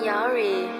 Yari.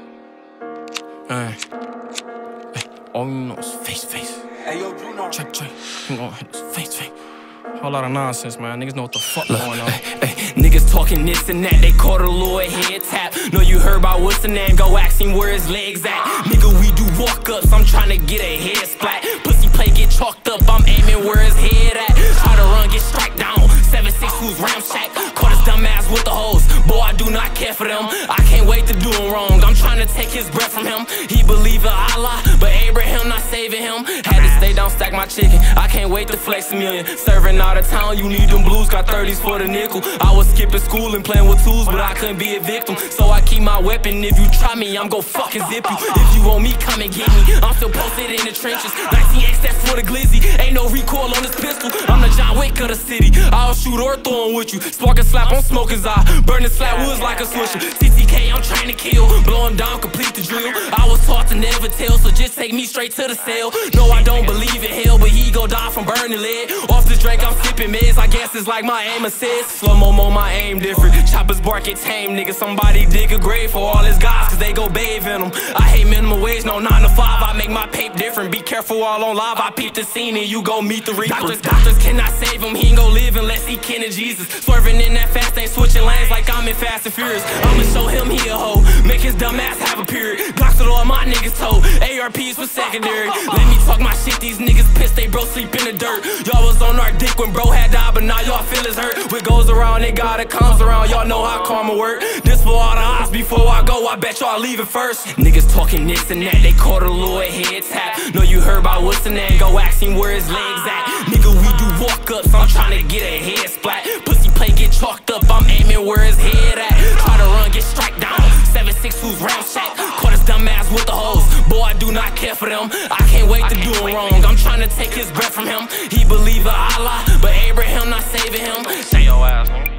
All you know is face. Hey, yo, Juno. Check. You gon' hit this face. Whole lot of nonsense, man. Niggas know what the fuck going on. Niggas talking this and that, they caught a little head tap. Know you heard about what's the name, go ask him where his legs at. Nigga, we do walk-ups, I'm tryna get a head splat. Pussy play get chalked up, I'm aiming where his head at. Try to run, get strike down, 7-6 who's ramshack. Caught his dumb ass with the hose, boy, I do not care for them. I can't wait to do him wrong, I'm tryna take his breath from him. He believe in Allah, but Abraham not saving him. Had to stay down, stack my chicken, I can't wait to flex a million. Serving out of town, you need them blues, got 30s for the nickel. I was skipping school and playing with tools, but I couldn't be a victim. So I keep my weapon, if you try me, I'm gon' fucking zip you. If you want me, come and get me, I'm still posted in the trenches. 19X, that's for the glizzy, ain't no recoil on this pistol. I'm the John Wick of the city, I'll shoot or throw him with you. Spark and slap on smoker's eye, burning slap woods like a swisher. CTK, I'm trying to kill, blow him down, complete the drill. I was taught to never tell, so just take me straight to the cell. No, I don't believe in hell, but he gon' die from burning lead. Off the drink, I'm sipping meds, I guess it's like my aim assist. Slow-mo, my aim different, choppers bark get tame, nigga. Somebody dig a grave for all his guys, cause they go bathe in them. I hate minimum wage, no 9 to 5, I make my pape different. Be careful all on live, I peep the scene and you gon' meet the reaper. Doctors cannot save him, he ain't gon' live unless he kin of Jesus. Swerving in that fast, ain't switching lanes like I'm in Fast and Furious. I'ma show him he a hoe, make his dumb ass have a period. Glocks with all my niggas toe, ARPs for secondary. Let me talk my shit, these niggas pissed, they bro sleep in the dirt. Y'all was on our dick when bro had died, but now y'all feel his hurt. What goes around, it gotta comes around, y'all know how karma work. This for all the odds, before I go, I bet y'all leave it first. Niggas talking this and that, they caught a little head tap. Know you heard about what's the name, go ask him where his legs at. Nigga, we do walk-ups, I'm tryna get a head splat. Pussy play get chalked up, I'm aiming where his head at. Try to run, get strike down, 7-6 who's ramshack. Caught his dumb ass with the hose, boy, I do not care for them. I can't wait to do him wrong, I'm tryna take his breath from him. He believe in Allah, but Abraham not saving him. Say your ass, nigga.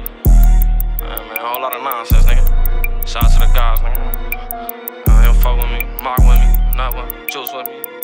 Man, a whole lot of nonsense, nigga. Shout out to the guys, nigga. They don't fuck with me, mock with me, not with me, juice with me.